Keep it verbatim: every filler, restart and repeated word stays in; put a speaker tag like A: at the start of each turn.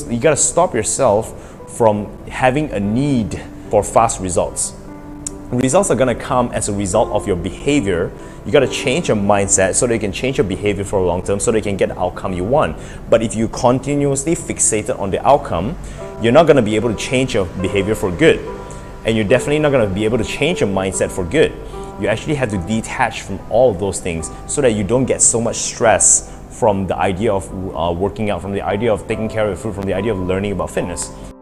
A: you gotta stop yourself from having a need for fast results. Results are gonna come as a result of your behavior. You gotta change your mindset so that you can change your behavior for a long term so that you can get the outcome you want. But if you continuously fixated on the outcome, you're not gonna be able to change your behavior for good. And you're definitely not gonna be able to change your mindset for good. You actually have to detach from all of those things so that you don't get so much stress from the idea of uh, working out, from the idea of taking care of your food, from the idea of learning about fitness.